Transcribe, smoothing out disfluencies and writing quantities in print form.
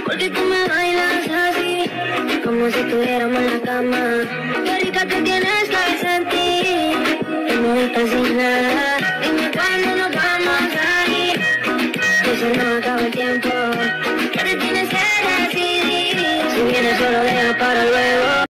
Porque tú me bailas así, como si estuviéramos en la cama. Qué rica que tienes que sentir, que no estás sin nada.